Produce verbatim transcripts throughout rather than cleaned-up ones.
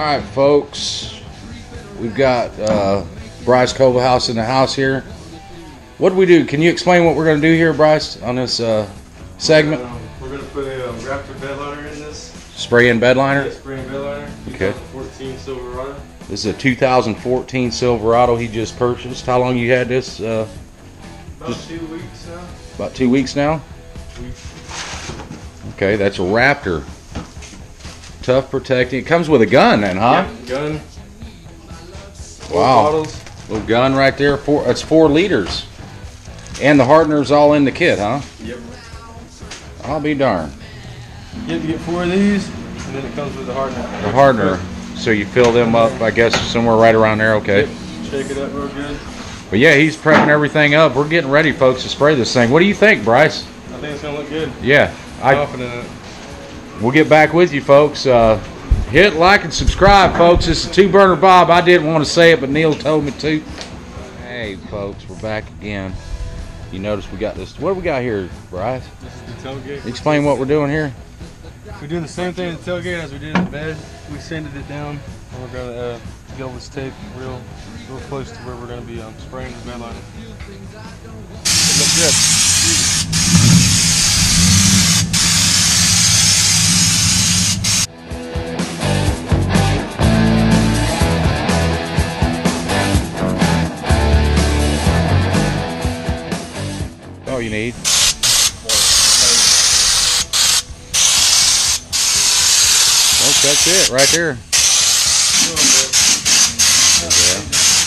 Alright folks, we've got uh, Bryce Kovahouse in the house here. What do we do? Can you explain what we're going to do here, Bryce, on this uh, segment? Um, we're going to put a um, Raptor bed liner in this. Spray in bed liner? Yeah, spray in bed liner. Okay. twenty fourteen Silverado. This is a two thousand fourteen Silverado he just purchased. How long you had this? Uh, about two weeks now. About two weeks now? Weeks. Okay, that's a Raptor. Tough protecting. It comes with a gun then, huh? Yep, gun. Wow. Bottles. Little gun right there. Four, that's four liters. And the hardener's all in the kit, huh? Yep. I'll be darned. You have to get four of these, and then it comes with the hardener. The hardener. So you fill them up, I guess, somewhere right around there. Okay. Yep. Shake it up real good. But yeah, he's prepping everything up. We're getting ready, folks, to spray this thing. What do you think, Bryce? I think it's going to look good. Yeah. I'm I, confident in it. We'll get back with you, folks. Uh, hit like and subscribe, folks. This is two burner Bob. I didn't want to say it, but Neil told me to. Hey, folks, we're back again. You notice we got this. What do we got here, Bryce? This is the tailgate. Explain what we're doing here. We're doing the same thing in the tailgate as we did in the bed. We sanded it down, and we're going to uh, get this tape real, real close to where we're going to be um, spraying the bed liner. It looks good. All you need. Oh, that's it right there. Yeah.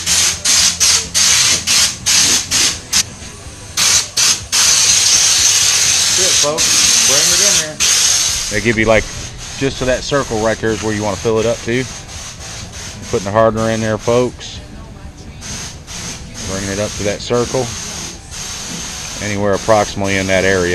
That's it, folks. Bring it in there. They give you like just to that circle right there is where you want to fill it up to. Putting the hardener in there, folks. Bringing it up to that circle. Anywhere approximately in that area.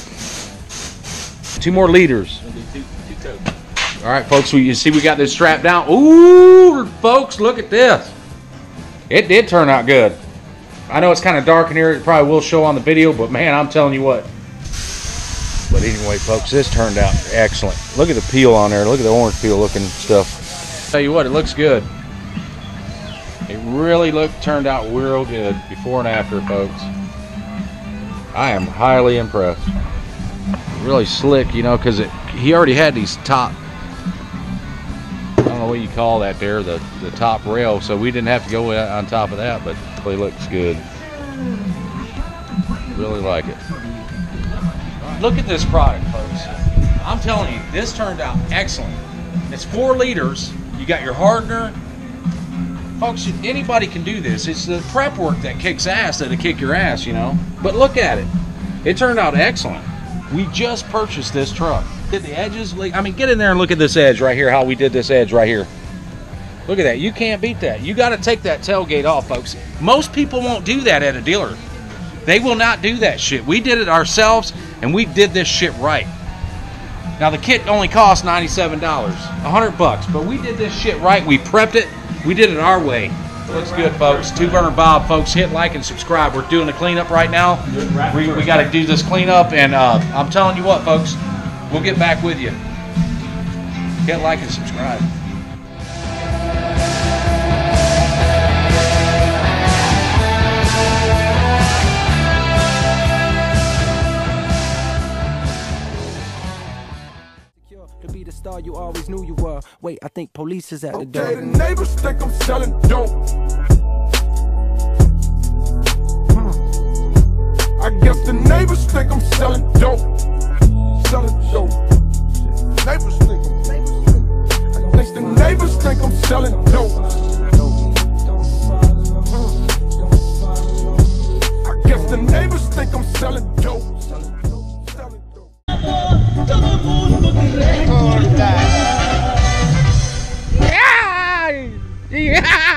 Two more liters. All right, folks, you see we got this strapped down. Ooh, folks, look at this. It did turn out good. I know it's kind of dark in here. It probably will show on the video, but man, I'm telling you what. But anyway, folks, this turned out excellent. Look at the peel on there. Look at the orange peel looking stuff. Tell you what, it looks good. It really looked turned out real good before and after, folks. I am highly impressed. Really slick, you know, because it he already had these top, I don't know what you call that there, the, the top rail, so we didn't have to go on top of that, but it really looks good. Really like it. Look at this product, folks. I'm telling you, this turned out excellent. It's four liters. You got your hardener. Folks, anybody can do this. It's the prep work that kicks ass that'll kick your ass, you know. But look at it. It turned out excellent. We just purchased this truck. Did the edges, I mean, get in there and look at this edge right here, how we did this edge right here. Look at that. You can't beat that. You got to take that tailgate off, folks. Most people won't do that at a dealer. They will not do that shit. We did it ourselves, and we did this shit right. Now, the kit only cost ninety-seven dollars, a hundred bucks, but we did this shit right. We prepped it. We did it our way. Looks good, folks. two burner Bob, folks. Hit like and subscribe. We're doing the cleanup right now. We, we got to do this cleanup, and uh, I'm telling you what, folks, we'll get back with you. Hit like and subscribe. To be the star you always knew you were. Wait, I think police is at the door. Okay, the neighbors think I'm selling dope. Hmm. I guess the neighbors think I'm selling dope. Selling dope. Neighbors think I'm. I guess the neighbors think I'm selling dope. I guess the neighbors think I'm selling dope. Yeah! Yeah!